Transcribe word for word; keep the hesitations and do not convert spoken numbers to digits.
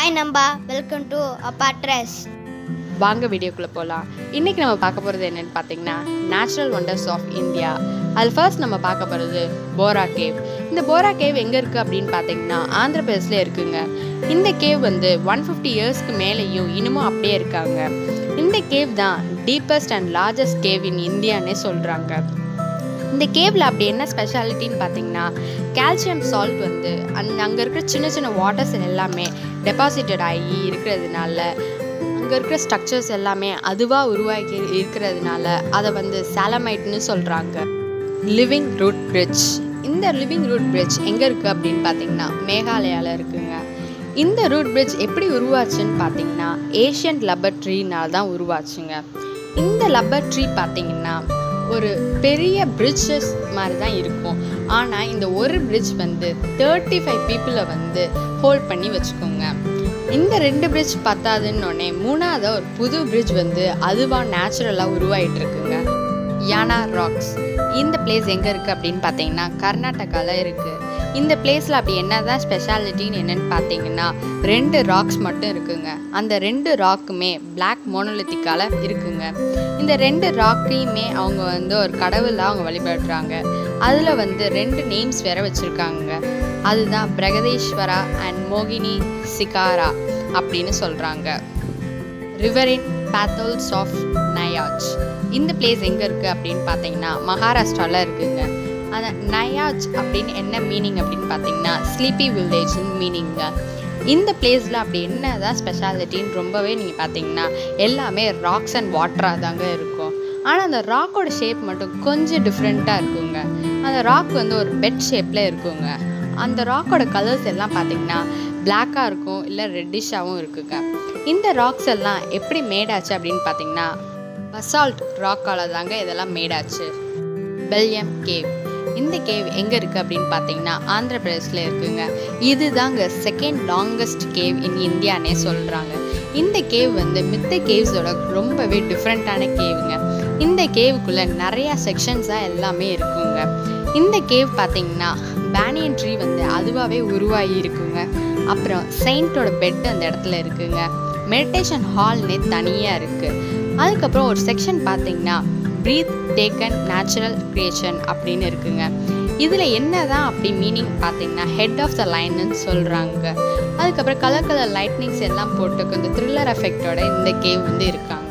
Hi நம்பா, welcome to அப்பாட்ரஸ். வாங்க வீடியோக்குள்ளே போகலாம். இன்றைக்கி நம்ம பார்க்க போகிறது என்னென்னு பார்த்தீங்கன்னா நேச்சுரல் ஒண்டர்ஸ் ஆஃப் இந்தியா. அது ஃபர்ஸ்ட் நம்ம பார்க்க போகிறது போரா கேவ். இந்த போரா கேவ் எங்கே இருக்குது அப்படின்னு பார்த்தீங்கன்னா ஆந்திர பிரதேசில் இருக்குங்க. இந்த கேவ் வந்து ஒன் ஃபிஃப்டி இயர்ஸ்க்கு மேலேயும் இன்னமும் அப்படியே இருக்காங்க. இந்த கேவ் தான் deepest and largest cave in இந்தியானே சொல்கிறாங்க. இந்த கேவில் அப்படி என்ன ஸ்பெஷாலிட்டின்னு பார்த்தீங்கன்னா கால்சியம் சால்ட் வந்து அந் அங்கே இருக்கிற சின்ன சின்ன வாட்டர்ஸ் எல்லாமே டெபாசிட்டட் ஆகி இருக்கிறதுனால அங்கே இருக்கிற ஸ்ட்ரக்சர்ஸ் எல்லாமே அதுவாக உருவாக்கி இருக்கிறதுனால அதை வந்து சாலமைட்னு சொல்கிறாங்க. Living root bridge. இந்த லிவிங் ரூட் பிரிட்ஜ் எங்கே இருக்குது அப்படின்னு பார்த்தீங்கன்னா மேகாலயாவில் இருக்குங்க. இந்த ரூட் பிரிட்ஜ் எப்படி உருவாச்சுன்னு பார்த்தீங்கன்னா ஏஷியன் லப்பர் ட்ரீனால தான் உருவாச்சுங்க. இந்த லப்பர் ட்ரீ பார்த்தீங்கன்னா ஒரு பெரிய பிரிட்ஜஸ் மாதிரி தான் இருக்கும். ஆனால் இந்த ஒரு பிரிட்ஜ் வந்து தேர்ட்டி ஃபைவ் பீப்புளை வந்து ஹோல்ட் பண்ணி வச்சுக்கோங்க. இந்த ரெண்டு பிரிட்ஜ் பத்தாதுன்னொடனே மூணாவது ஒரு புது பிரிட்ஜ் வந்து அதுவாக நேச்சுரலாக உருவாகிட்டு இருக்குங்க. யானா ராக்ஸ். இந்த பிளேஸ் எங்கே இருக்குது அப்படின்னு பார்த்தீங்கன்னா கர்நாடகாவில் இருக்குது. இந்த பிளேஸில் அப்படி என்ன தான் ஸ்பெஷாலிட்டின்னு என்னென்னு பார்த்தீங்கன்னா ரெண்டு ராக்ஸ் மட்டும் இருக்குங்க. அந்த ரெண்டு ராக்குமே பிளாக் மோனோலித்திக்கால் இருக்குங்க. இந்த ரெண்டு ராக்கையுமே அவங்க வந்து ஒரு கடவுளாக அவங்க வழிபடுறாங்க. அதில் வந்து ரெண்டு நேம்ஸ் வேற வச்சுருக்காங்க. அதுதான் பிரகதீஸ்வரா அண்ட் மோகினி சிகாரா அப்படின்னு சொல்கிறாங்க. ரிவரின் பேத்தல்ஸ் ஆஃப் நயாஜ். இந்த பிளேஸ் எங்கே இருக்குது அப்படின்னு பார்த்தீங்கன்னா மகாராஷ்டிராவில் இருக்குங்க. அந்த நயாஜ் அப்படின்னு என்ன மீனிங் அப்படின்னு பார்த்தீங்கன்னா ஸ்லீப்பி வில்லேஜ்னு மீனிங்க. இந்த பிளேஸில் அப்படி என்ன தான் ஸ்பெஷாலிட்டின்னு ரொம்பவே நீங்கள் பார்த்தீங்கன்னா எல்லாமே ராக்ஸ் அண்ட் வாட்டராக தாங்க இருக்கும். ஆனால் அந்த ராக்கோட ஷேப் மட்டும் கொஞ்சம் டிஃப்ரெண்ட்டாக இருக்குங்க. அந்த ராக் வந்து ஒரு பெட் ஷேப்பில் இருக்குங்க. அந்த ராக்கோட கலர்ஸ் எல்லாம் பார்த்தீங்கன்னா பிளாக்காக இருக்கும், இல்லை ரெட்டிஷாகவும் இருக்குங்க. இந்த ராக்ஸ் எல்லாம் எப்படி மேடாச்சு அப்படின்னு பார்த்தீங்கன்னா பசால்ட் ராக்கால் தாங்க இதெல்லாம் மேடாச்சு. பெல்யம் கேவ். இந்த கேவ் எங்கே இருக்குது அப்படின்னு பார்த்தீங்கன்னா ஆந்திர பிரதேசில் இருக்குங்க. இது தாங்க செகண்ட் லாங்கஸ்ட் கேவ் இன் இந்தியானே சொல்கிறாங்க. இந்த கேவ் வந்து மித்த கேவ்ஸோட ரொம்பவே டிஃப்ரெண்ட்டான கேவுங்க. இந்த கேவுக்குள்ளே நிறையா செக்ஷன்ஸாக எல்லாமே இருக்குங்க. இந்த கேவ் பார்த்தீங்கன்னா பேனியன் ட்ரீ வந்து அதுவாகவே உருவாகி இருக்குங்க. அப்புறம் செயின்ட்டோட பெட் அந்த இடத்துல இருக்குங்க. மெடிடேஷன் ஹால்னே தனியாக இருக்குது. அதுக்கப்புறம் ஒரு செக்ஷன் பார்த்தீங்கன்னா ப்ரீத் டேக்கன் நேச்சுரல் கிரியேஷன் அப்படின்னு இருக்குங்க. இதில் என்ன தான் அப்படி மீனிங் பார்த்தீங்கன்னா ஹெட் ஆஃப் த லைன்னு சொல்கிறாங்க. அதுக்கப்புறம் கலர் கலர் லைட்னிங்ஸ் எல்லாம் போட்டு கொஞ்சம் த்ரில்லர் எஃபெக்டோட இந்த கேவ் வந்து இருக்காங்க.